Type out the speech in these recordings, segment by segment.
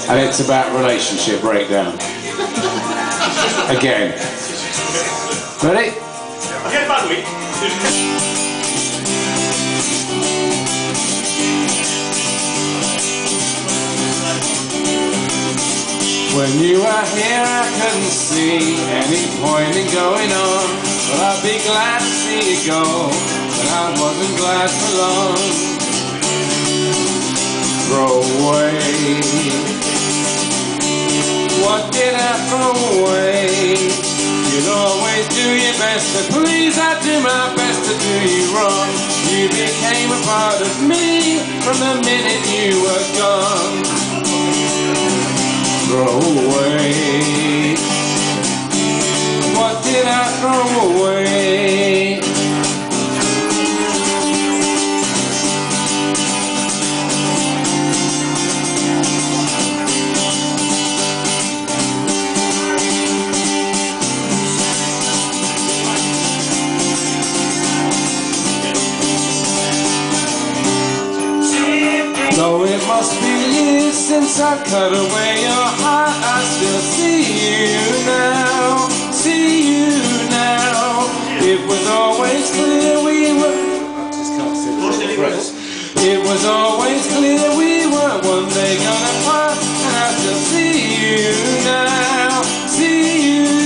and it's about relationship breakdown. Again. Ready? Okay, bad week. When you were here I couldn't see any point in going on, but I'd be glad to see you go, but I wasn't glad for long. Throw away. What did I throw away? You'd always do your best to please, I do my best to do you wrong. You became a part of me from the minute you were gone. Throw away. What did I throw away? Though it must be years since I cut away your heart, I still see you now, see you now. It was always clear we were... I just can't say the phrase. It was always clear we were one day gonna part, and I still see you now, see you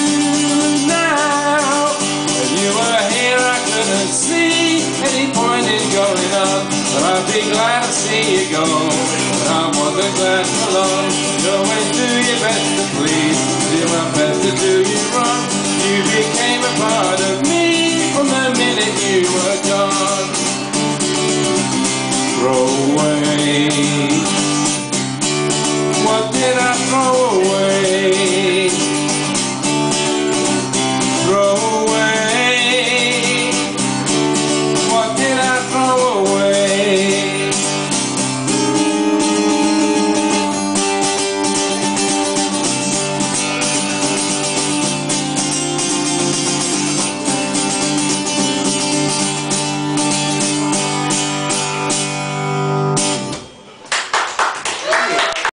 now. When you were here I couldn't see any point in going on, but I'd be glad to see you go, but I wasn't glad for long.